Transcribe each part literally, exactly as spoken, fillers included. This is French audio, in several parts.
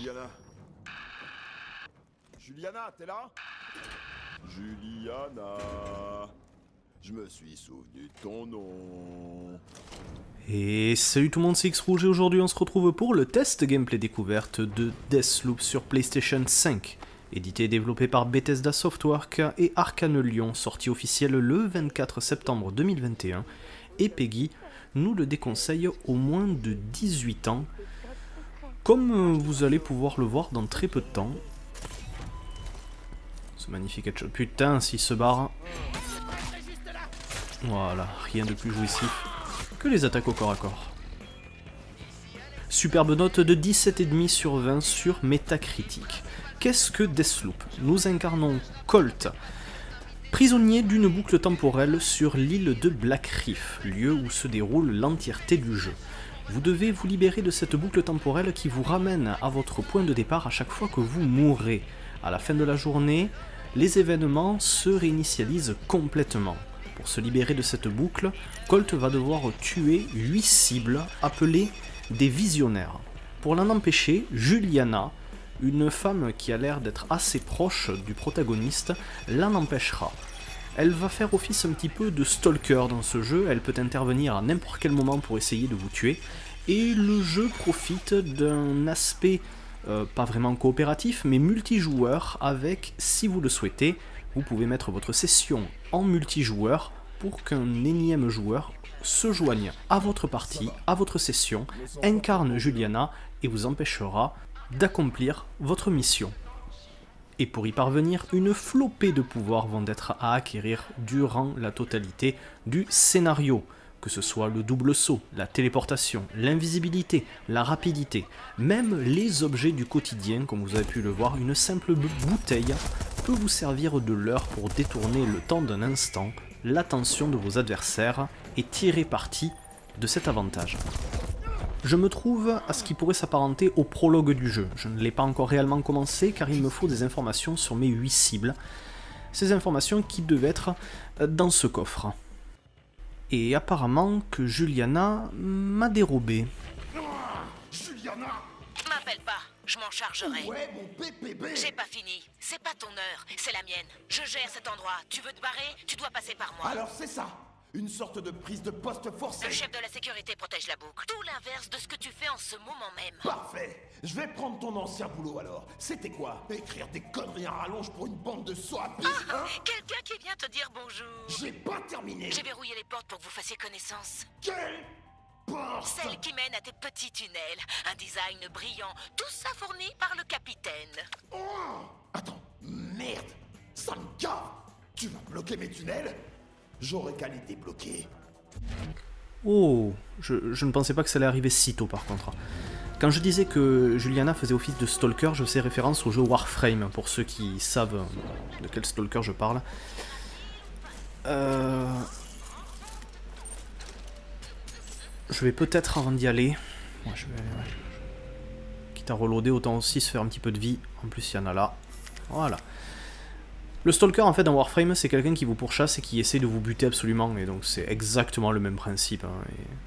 Juliana. Juliana, t'es là? Juliana. Je me suis souvenu de ton nom. Et salut tout le monde, c'est X-Rouge et aujourd'hui on se retrouve pour le test gameplay découverte de Deathloop sur PlayStation cinq. Édité et développé par Bethesda Softworks et Arkane Lyon, sorti officiel le vingt-quatre septembre deux mille vingt et un. Et Peggy nous le déconseille au moins de dix-huit ans, comme vous allez pouvoir le voir dans très peu de temps. Ce magnifique headshot. Putain, s'il se barre. Voilà, rien de plus jouissif que les attaques au corps à corps. Superbe note de dix-sept virgule cinq sur vingt sur Metacritic. Qu'est-ce que Deathloop? Nous incarnons Colt, prisonnier d'une boucle temporelle sur l'île de Black Reef, lieu où se déroule l'entièreté du jeu. Vous devez vous libérer de cette boucle temporelle qui vous ramène à votre point de départ à chaque fois que vous mourrez. À la fin de la journée, les événements se réinitialisent complètement. Pour se libérer de cette boucle, Colt va devoir tuer huit cibles appelées des visionnaires. Pour l'en empêcher, Juliana, une femme qui a l'air d'être assez proche du protagoniste, l'en empêchera. Elle va faire office un petit peu de stalker dans ce jeu, elle peut intervenir à n'importe quel moment pour essayer de vous tuer, et le jeu profite d'un aspect euh, pas vraiment coopératif, mais multijoueur avec, si vous le souhaitez, vous pouvez mettre votre session en multijoueur pour qu'un énième joueur se joigne à votre partie, à votre session, incarne Juliana et vous empêchera d'accomplir votre mission. Et pour y parvenir, une flopée de pouvoirs vont être à acquérir durant la totalité du scénario, que ce soit le double saut, la téléportation, l'invisibilité, la rapidité, même les objets du quotidien, comme vous avez pu le voir, une simple bouteille peut vous servir de leurre pour détourner le temps d'un instant, l'attention de vos adversaires et tirer parti de cet avantage. Je me trouve à ce qui pourrait s'apparenter au prologue du jeu. Je ne l'ai pas encore réellement commencé car il me faut des informations sur mes huit cibles. Ces informations qui devaient être dans ce coffre. Et apparemment que Juliana m'a dérobé. Juliana! M'appelle pas, je m'en chargerai. Ouais, mon P P B! J'ai pas fini. C'est pas ton heure, c'est la mienne. Je gère cet endroit. Tu veux te barrer? Tu dois passer par moi. Alors c'est ça! Une sorte de prise de poste forcée! Le chef de la sécurité protège la boucle. Tout l'inverse de ce que tu fais en ce moment même. Parfait! Je vais prendre ton ancien boulot alors. C'était quoi? Écrire des conneries à rallonge pour une bande de sots à pique, Ah, hein? quelqu'un qui vient te dire bonjour. J'ai pas terminé! J'ai verrouillé les portes pour que vous fassiez connaissance. Quelle porte! Celle qui mène à tes petits tunnels. Un design brillant. Tout ça fourni par le capitaine. Oh! Attends, merde! Ça me gave! Tu vas bloquer mes tunnels? J'aurais qu'à les débloquer. Oh, je, je ne pensais pas que ça allait arriver si tôt par contre. Quand je disais que Juliana faisait office de stalker, je faisais référence au jeu Warframe, pour ceux qui savent de quel stalker je parle. Euh... Je vais peut-être, avant d'y aller, moi je vais... Ouais. Quitte à reloader, autant aussi se faire un petit peu de vie. En plus il y en a là. Voilà. Le stalker en fait dans Warframe c'est quelqu'un qui vous pourchasse et qui essaie de vous buter absolument, et donc c'est exactement le même principe. Hein,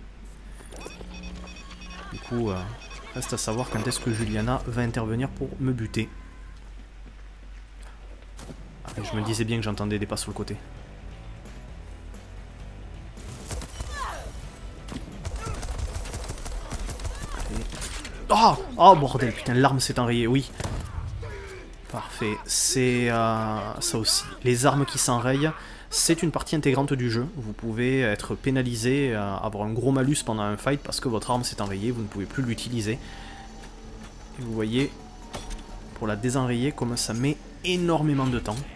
et... Du coup, euh, reste à savoir quand est-ce que Juliana va intervenir pour me buter. Ah, je me disais bien que j'entendais des pas sur le côté. Oh, oh bordel, putain, l'arme s'est enrayée, oui. Parfait, c'est euh, ça aussi. Les armes qui s'enrayent, c'est une partie intégrante du jeu. Vous pouvez être pénalisé, euh, avoir un gros malus pendant un fight parce que votre arme s'est enrayée, vous ne pouvez plus l'utiliser. Et vous voyez, pour la désenrayer, comme ça met énormément de temps.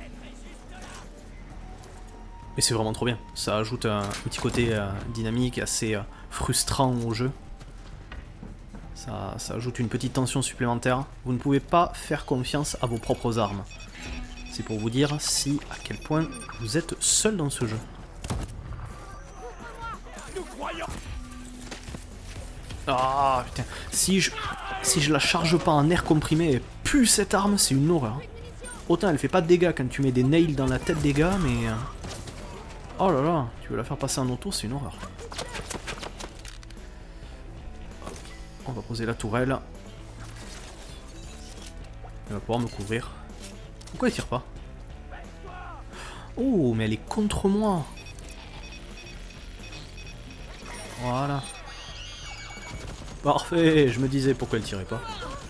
Mais c'est vraiment trop bien. Ça ajoute un petit côté euh, dynamique, assez euh, frustrant au jeu. Ça, ça ajoute une petite tension supplémentaire. Vous ne pouvez pas faire confiance à vos propres armes. C'est pour vous dire si à quel point vous êtes seul dans ce jeu. Ah putain, si je, si je la charge pas en air comprimé, et pue cette arme, c'est une horreur. Autant elle fait pas de dégâts quand tu mets des nails dans la tête des gars, mais... Oh là là, tu veux la faire passer en auto, c'est une horreur. On va poser la tourelle. Elle va pouvoir me couvrir. Pourquoi elle tire pas? Oh, mais elle est contre moi. Voilà. Parfait, je me disais pourquoi elle tirait pas.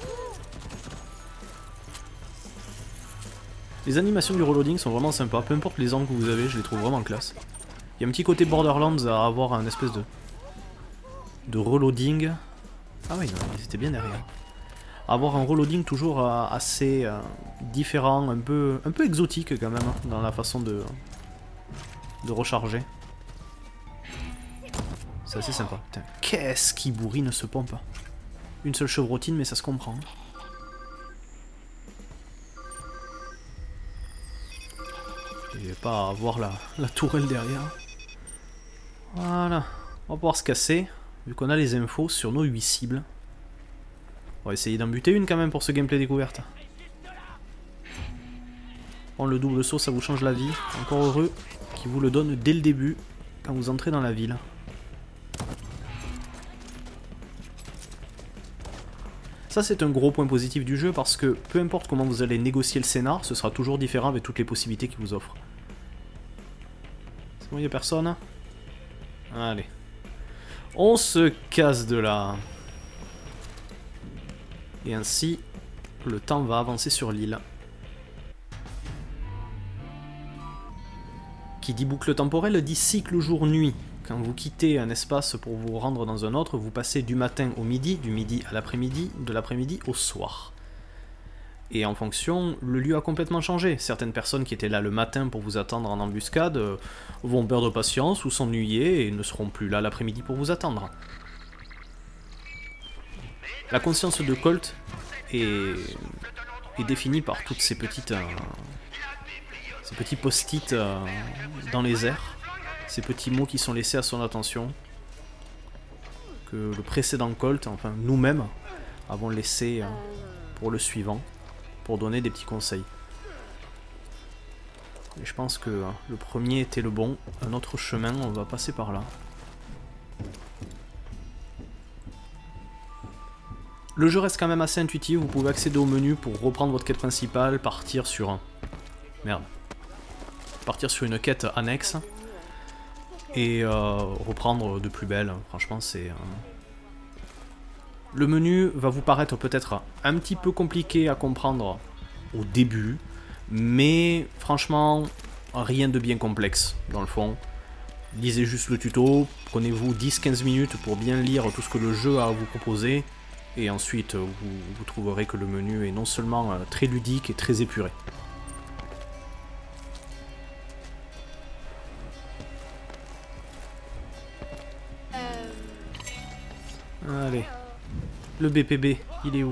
Les animations du reloading sont vraiment sympas, peu importe les angles que vous avez, je les trouve vraiment classe. Il y a un petit côté Borderlands à avoir un espèce de... de reloading. Ah oui, non, ils étaient bien derrière. Avoir un reloading toujours euh, assez euh, différent, un peu, un peu exotique quand même, hein, dans la façon de, de recharger. C'est assez sympa. Putain, qu'est-ce qui bourrine ce pompe? Une seule chevrotine, mais ça se comprend. Il ne va pas avoir la, la tourelle derrière. Voilà. On va pouvoir se casser, vu qu'on a les infos sur nos huit cibles. On va essayer d'en buter une quand même pour ce gameplay découverte. Prendre le double saut, ça vous change la vie. Encore heureux qu'il vous le donne dès le début, quand vous entrez dans la ville. Ça c'est un gros point positif du jeu parce que peu importe comment vous allez négocier le scénar, ce sera toujours différent avec toutes les possibilités qu'il vous offre. C'est bon, il n'y a personne? Allez. On se casse de là. Et ainsi, le temps va avancer sur l'île. Qui dit boucle temporelle dit cycle jour-nuit. Quand vous quittez un espace pour vous rendre dans un autre, vous passez du matin au midi, du midi à l'après-midi, de l'après-midi au soir. Et en fonction, le lieu a complètement changé. Certaines personnes qui étaient là le matin pour vous attendre en embuscade euh, vont perdre patience ou s'ennuyer et ne seront plus là l'après-midi pour vous attendre. La conscience de Colt est, est définie par toutes ces petites, euh, ces petits post-it euh, dans les airs, ces petits mots qui sont laissés à son attention, que le précédent Colt, enfin nous-mêmes, avons laissé euh, pour le suivant, pour donner des petits conseils. Et je pense que euh, le premier était le bon, un autre chemin, on va passer par là. Le jeu reste quand même assez intuitif, vous pouvez accéder au menu pour reprendre votre quête principale, partir sur un... Merde. Partir sur une quête annexe, et euh, reprendre de plus belle, franchement c'est... Euh... Le menu va vous paraître peut-être un petit peu compliqué à comprendre au début, mais franchement, rien de bien complexe dans le fond. Lisez juste le tuto, prenez-vous dix à quinze minutes pour bien lire tout ce que le jeu a à vous proposer, et ensuite vous, vous trouverez que le menu est non seulement euh, très ludique et très épuré. Allez, le B P B, il est où?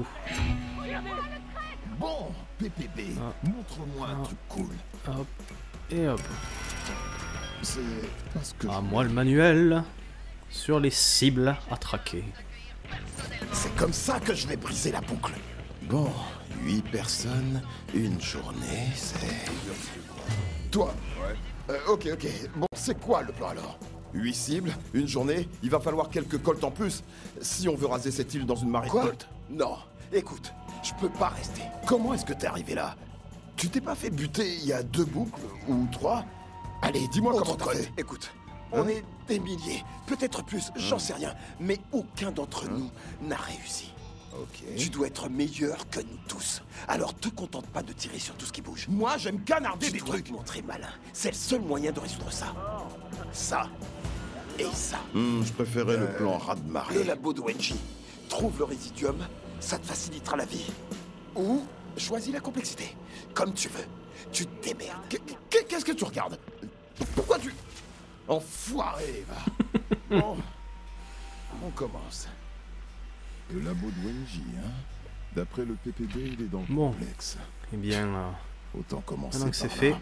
Bon, B P B, ah. montre-moi un ah. truc cool. Hop, et hop. C'est parce que... À moi le manuel, sur les cibles à traquer. C'est comme ça que je vais briser la boucle. Bon, huit personnes, une journée, c'est... Toi? Ouais. Euh, ok, ok. Bon, c'est quoi le plan alors? Huit cibles, une journée, il va falloir quelques colts en plus, si on veut raser cette île dans une marée de colts. Non, écoute, je peux pas rester. Comment est-ce que t'es arrivé là? Tu t'es pas fait buter il y a deux boucles, ou trois? Allez, dis-moi comment t'as fait. Écoute, on hein? est des milliers, peut-être plus, j'en hein? sais rien, mais aucun d'entre hein? nous n'a réussi. Ok. Tu dois être meilleur que nous tous. Alors te contente pas de tirer sur tout ce qui bouge. Moi, j'aime canarder des trucs. Tu dois te montrer malin. C'est le seul moyen de résoudre ça. Ça. Et ça. Mmh, je préférais euh, le plan raz-de-marée. Le labo de Wenji. Trouve le résiduum, ça te facilitera la vie. Ou choisis la complexité. Comme tu veux. Tu te démerdes. Qu'est-ce que tu regardes? Pourquoi tu... Enfoiré, va. Bon, on commence. Le labo de Wenji, hein. D'après le P P B, il est dans le bon. complexe. Eh bien, euh, autant commencer maintenant que c'est fait.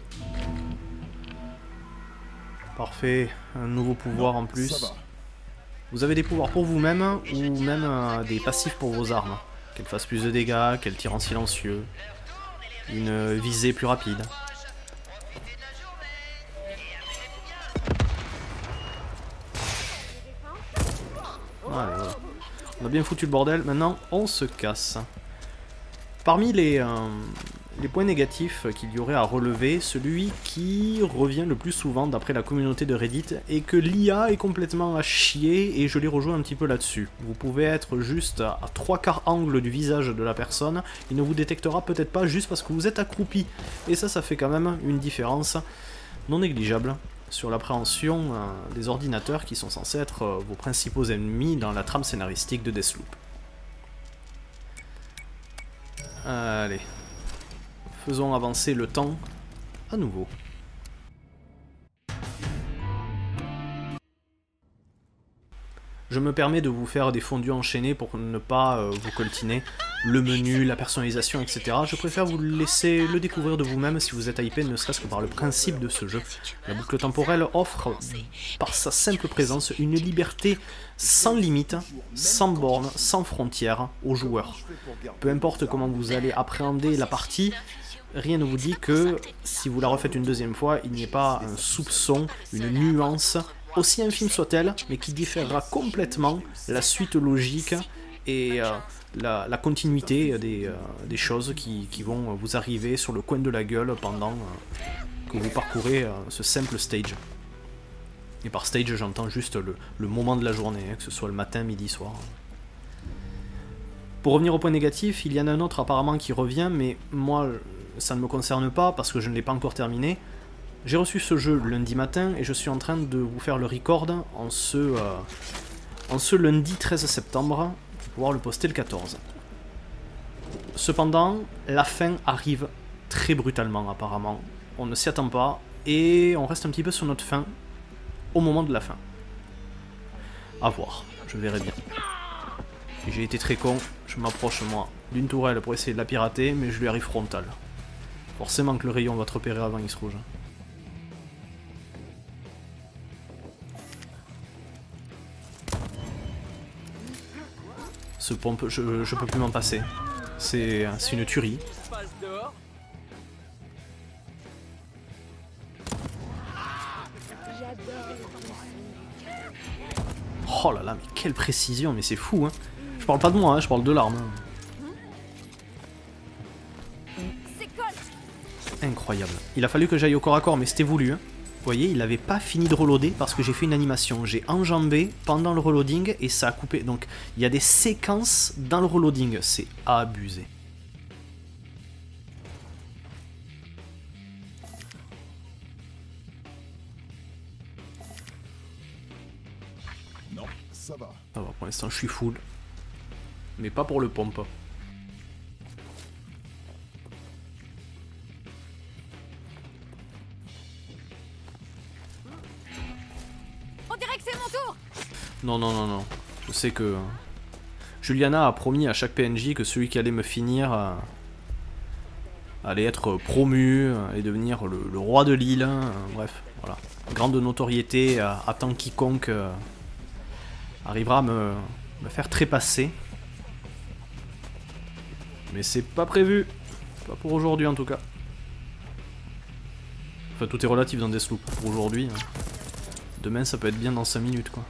Parfait, un nouveau pouvoir non, en plus. Vous avez des pouvoirs pour vous-même ou même euh, des passifs pour vos armes. Qu'elles fassent plus de dégâts, qu'elles tirent en silencieux. Une visée plus rapide. Allez, voilà. On a bien foutu le bordel, maintenant on se casse. Parmi les, euh, les points négatifs qu'il y aurait à relever, celui qui revient le plus souvent d'après la communauté de Reddit est que l'I A est complètement à chier et je l'ai rejoint un petit peu là-dessus. Vous pouvez être juste à trois quarts angle du visage de la personne, il ne vous détectera peut-être pas juste parce que vous êtes accroupi. Et ça, ça fait quand même une différence non négligeable sur l'appréhension euh, des ordinateurs qui sont censés être euh, vos principaux ennemis dans la trame scénaristique de Deathloop. Allez, faisons avancer le temps à nouveau. Je me permets de vous faire des fondus enchaînés pour ne pas euh, vous coltiner le menu, la personnalisation, et cetera. Je préfère vous laisser le découvrir de vous-même si vous êtes hypé, ne serait-ce que par le principe de ce jeu. La boucle temporelle offre, par sa simple présence, une liberté sans limite, sans borne, sans frontières aux joueurs. Peu importe comment vous allez appréhender la partie, rien ne vous dit que si vous la refaites une deuxième fois, il n'y ait pas un soupçon, une nuance, aussi infime soit-elle, mais qui différera complètement la suite logique et euh, la, la continuité des, euh, des choses qui, qui vont vous arriver sur le coin de la gueule pendant euh, que vous parcourez euh, ce simple stage. Et par stage, j'entends juste le, le moment de la journée, hein, que ce soit le matin, midi, soir. Pour revenir au point négatif, il y en a un autre apparemment qui revient, mais moi, ça ne me concerne pas parce que je ne l'ai pas encore terminé. J'ai reçu ce jeu lundi matin et je suis en train de vous faire le record en ce, euh, en ce lundi treize septembre pour pouvoir le poster le quatorze. Cependant, la fin arrive très brutalement apparemment. On ne s'y attend pas et on reste un petit peu sur notre fin au moment de la fin. À voir, je verrai bien. J'ai été très con, je m'approche moi d'une tourelle pour essayer de la pirater, mais je lui arrive frontal. Forcément que le rayon va te repérer avant X rouge. Ce pompe, je, je peux plus m'en passer. C'est une tuerie. Oh là là, mais quelle précision, mais c'est fou, hein. Je parle pas de moi, hein, je parle de l'arme. Incroyable. Il a fallu que j'aille au corps à corps, mais c'était voulu, hein. Vous voyez, il n'avait pas fini de reloader parce que j'ai fait une animation. J'ai enjambé pendant le reloading et ça a coupé. Donc, il y a des séquences dans le reloading. C'est abusé. Non, ça va. Ça va, pour l'instant, je suis full. Mais pas pour le pompe. Non, non, non, non. Je sais que Juliana a promis à chaque P N J que celui qui allait me finir euh, allait être promu euh, et devenir le, le roi de l'île. Euh, bref, voilà. Grande notoriété, euh, attend quiconque euh, arrivera à me, me faire trépasser. Mais c'est pas prévu. Pas pour aujourd'hui en tout cas. Enfin, tout est relatif dans Deathloop. Pour aujourd'hui. Hein. Demain, ça peut être bien dans cinq minutes, quoi.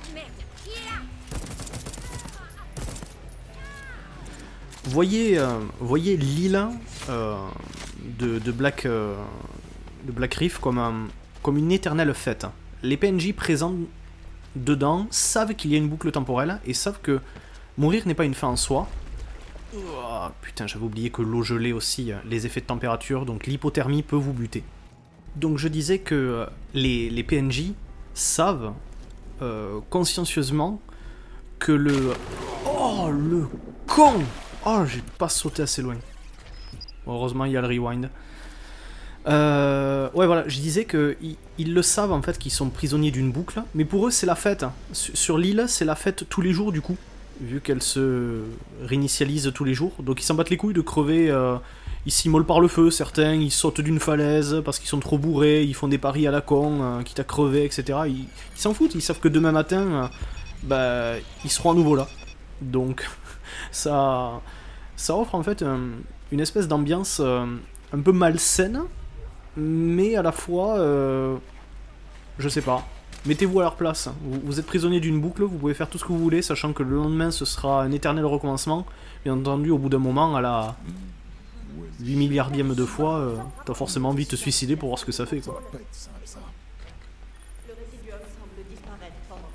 Voyez, euh, voyez l'île euh, de, de, Black, euh, de Black Reef comme, un, comme une éternelle fête. Les P N J présents dedans savent qu'il y a une boucle temporelle et savent que mourir n'est pas une fin en soi. Oh, putain, j'avais oublié que l'eau gelée aussi, les effets de température, donc l'hypothermie peut vous buter. Donc je disais que les, les P N J savent euh, consciencieusement que le... Oh, le con! Oh, j'ai pas sauté assez loin. Bon, heureusement, il y a le rewind. Euh, ouais, voilà, je disais que ils, ils le savent, en fait, qu'ils sont prisonniers d'une boucle. Mais pour eux, c'est la fête. Sur, sur l'île, c'est la fête tous les jours, du coup. Vu qu'elle se réinitialise tous les jours. Donc, ils s'en battent les couilles de crever. Euh, ils s'immolent par le feu, certains. Ils sautent d'une falaise parce qu'ils sont trop bourrés. Ils font des paris à la con, euh, quitte à crever, et cetera. Ils s'en foutent. Ils savent que demain matin, euh, bah, ils seront à nouveau là. Donc... Ça, ça offre en fait un, une espèce d'ambiance euh, un peu malsaine, mais à la fois, euh, je sais pas, mettez-vous à leur place. Vous, vous êtes prisonnier d'une boucle, vous pouvez faire tout ce que vous voulez, sachant que le lendemain ce sera un éternel recommencement. Bien entendu, au bout d'un moment, à la, huit milliardième de fois, euh, t'as forcément envie de te suicider pour voir ce que ça fait, quoi. Ça va pas être simple, ça. Le résiduum semble disparaître pendant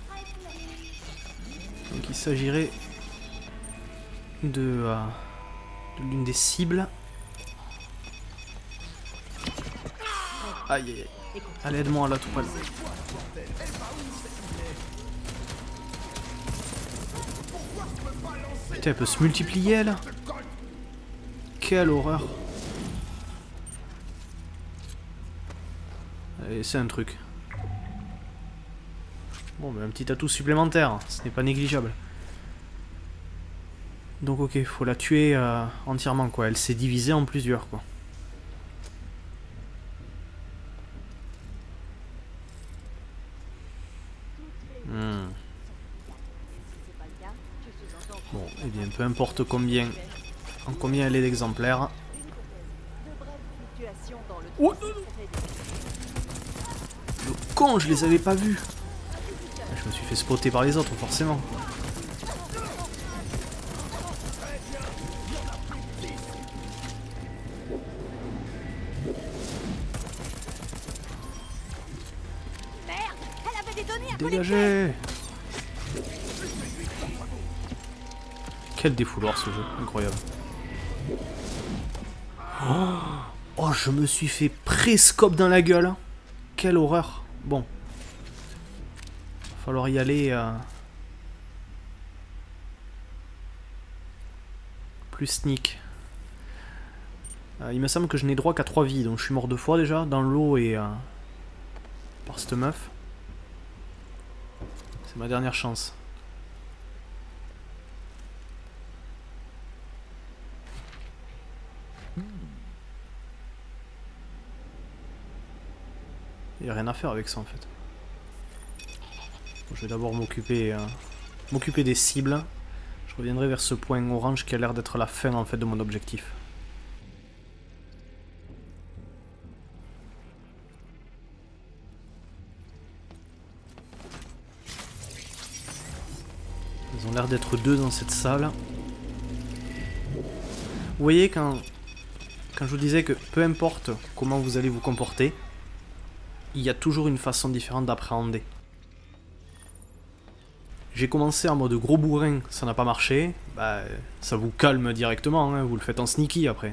Donc il s'agirait de, euh, de l'une des cibles. Aïe aïe aïe. Allez, aide-moi à la tourelle. Putain, elle peut se multiplier, elle. Quelle horreur. Allez, c'est un truc. Bon, mais un petit atout supplémentaire, ce n'est pas négligeable. Donc ok, faut la tuer euh, entièrement, quoi. Elle s'est divisée en plusieurs, quoi. Hmm. Bon, eh bien, peu importe combien, en combien elle est d'exemplaires. Oh, le con, je les avais pas vus. Je me suis fait spotter par les autres, forcément. Dégagez! Quel défouloir ce jeu, incroyable. Oh, oh, je me suis fait pré-scope dans la gueule. Quelle horreur. Bon. Va falloir y aller. Euh... Plus sneak. Euh, il me semble que je n'ai droit qu'à trois vies, donc je suis mort deux fois déjà, dans l'eau et euh... par cette meuf. C'est ma dernière chance. Il n'y a rien à faire avec ça en fait. Bon, je vais d'abord m'occuper euh, m'occuper des cibles. Je reviendrai vers ce point orange qui a l'air d'être la fin en fait de mon objectif. Ils ont l'air d'être deux dans cette salle. Vous voyez quand, quand je vous disais que peu importe comment vous allez vous comporter, il y a toujours une façon différente d'appréhender. J'ai commencé en mode gros bourrin, ça n'a pas marché, bah ça vous calme directement, hein, vous le faites en sneaky après.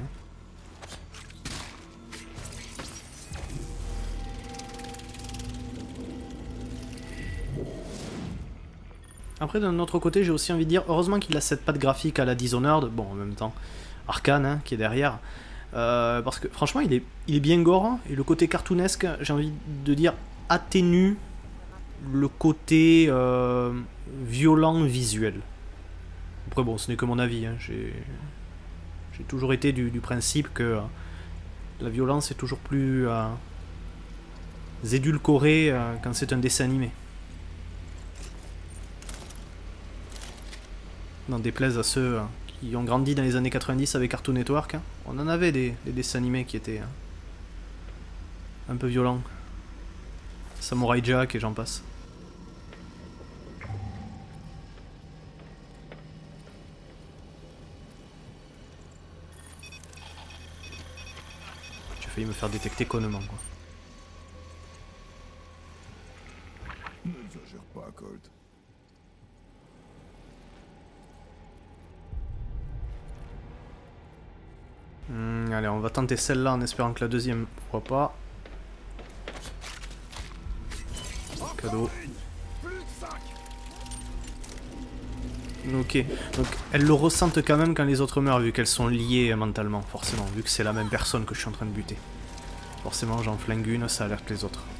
Après d'un autre côté j'ai aussi envie de dire, heureusement qu'il a cette patte graphique à la Dishonored, bon en même temps, Arcane hein, qui est derrière. Euh, parce que franchement il est, il est bien gore et le côté cartoonesque, j'ai envie de dire, atténue le côté euh, violent visuel. Après bon ce n'est que mon avis, hein. J'ai toujours été du, du principe que euh, la violence est toujours plus euh, édulcorée euh, quand c'est un dessin animé. N'en déplaise à ceux euh, qui ont grandi dans les années quatre-vingt-dix avec Cartoon Network, hein. On en avait des, des dessins animés qui étaient hein, un peu violents. Samurai Jack et j'en passe. J'ai failli me faire détecter connement quoi. N'exagère pas, Colt. Mmh, allez, on va tenter celle-là en espérant que la deuxième, pourquoi pas. Cadeau. Ok, donc elles le ressentent quand même quand les autres meurent, vu qu'elles sont liées mentalement, forcément, vu que c'est la même personne que je suis en train de buter. Forcément, j'en flingue une, ça alerte les autres.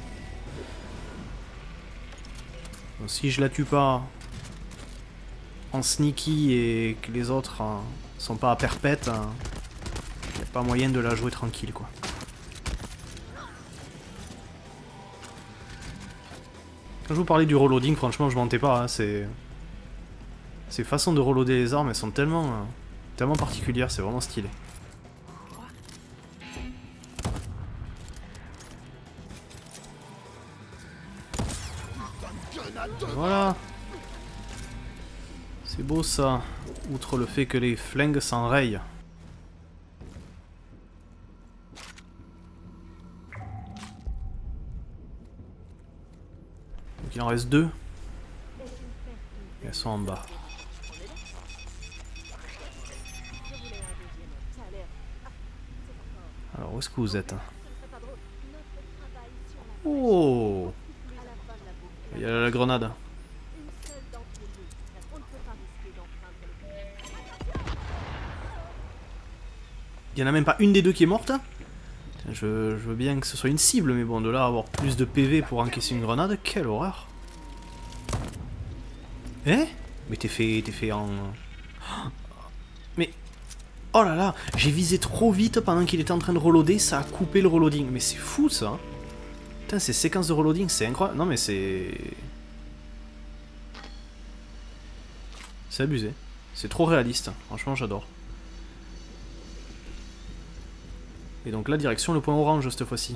Donc, si je la tue pas en sneaky et que les autres hein, sont pas à perpète, hein, y a pas moyen de la jouer tranquille, quoi. Quand je vous parlais du reloading, franchement, je mentais pas, hein, c'est... Ces façons de reloader les armes, elles sont tellement, euh, tellement particulières, c'est vraiment stylé. Voilà. C'est beau ça, outre le fait que les flingues s'enrayent. Il en reste deux. Et elles sont en bas. Alors, où est-ce que vous êtes? Oh! Il y a la grenade. Il y en a même pas une des deux qui est morte? Je, je veux bien que ce soit une cible, mais bon, de là à avoir plus de P V pour encaisser une grenade, quelle horreur! Eh? Mais t'es fait, t'es fait en... Mais... Oh là là! J'ai visé trop vite pendant qu'il était en train de reloader, ça a coupé le reloading. Mais c'est fou ça! Putain, ces séquences de reloading, c'est incroyable. Non mais c'est... C'est abusé. C'est trop réaliste. Franchement, j'adore. Et donc là, direction le point orange cette fois-ci.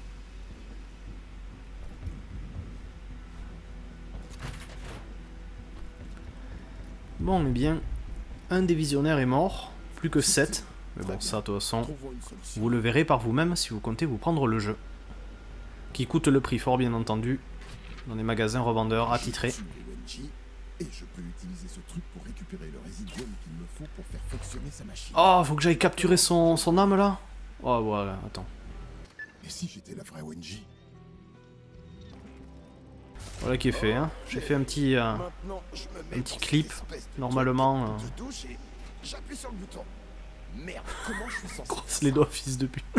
Bon, eh bien, un des visionnaires est mort. Plus que sept. Mais bon, ça, de toute façon, vous le verrez par vous-même si vous comptez vous prendre le jeu. Qui coûte le prix fort, bien entendu, dans les magasins revendeurs attitrés. Et je peux utiliser ce truc pour récupérer le résiduum qu'il me faut pour faire fonctionner sa machine. Oh, faut que j'aille capturer son, son âme là. Oh, voilà, attends. Et si j'étais la vraie Wenji? Voilà qui est fait, hein. J'ai fait un petit, euh, un petit clip, normalement. Euh... J'appuie sur le bouton. Merde, comment je suis censé... Croise les doigts, fils de pute.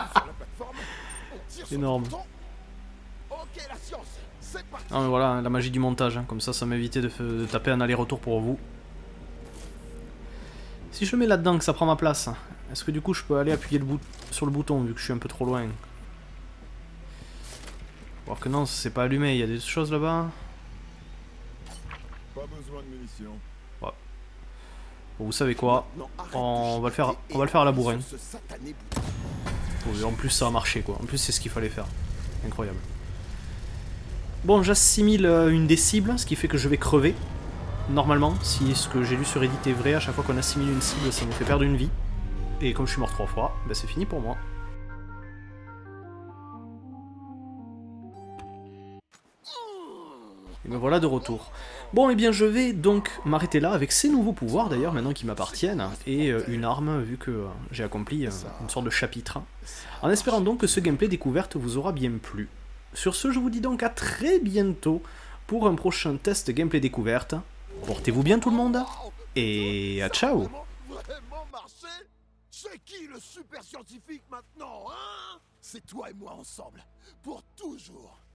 Énorme. Ok, la science, c'est parti. Non mais voilà, la magie du montage, hein. Comme ça, ça m'évitait de, de taper un aller-retour pour vous. Si je le mets là-dedans, que ça prend ma place, est-ce que du coup je peux aller appuyer le bout sur le bouton vu que je suis un peu trop loin? Alors que non, c'est pas allumé, il y a des choses là-bas. Pas besoin de munitions. Ouais. Bon, vous savez quoi? On va le faire, on va le faire à la bourrin. En plus ça a marché quoi, en plus c'est ce qu'il fallait faire. Incroyable. Bon, j'assimile une des cibles, ce qui fait que je vais crever. Normalement, si ce que j'ai lu sur Reddit est vrai, à chaque fois qu'on assimile une cible, ça nous fait perdre une vie. Et comme je suis mort trois fois, ben c'est fini pour moi. Et me voilà de retour. Bon, et eh bien je vais donc m'arrêter là avec ces nouveaux pouvoirs d'ailleurs, maintenant qui m'appartiennent, et euh, une arme, vu que euh, j'ai accompli euh, une sorte de chapitre. En espérant donc que ce gameplay découverte vous aura bien plu. Sur ce, je vous dis donc à très bientôt pour un prochain test gameplay découverte. Portez-vous bien tout le monde, et à ciao! C'est qui le super scientifique maintenant, hein? C'est toi et moi ensemble, pour toujours.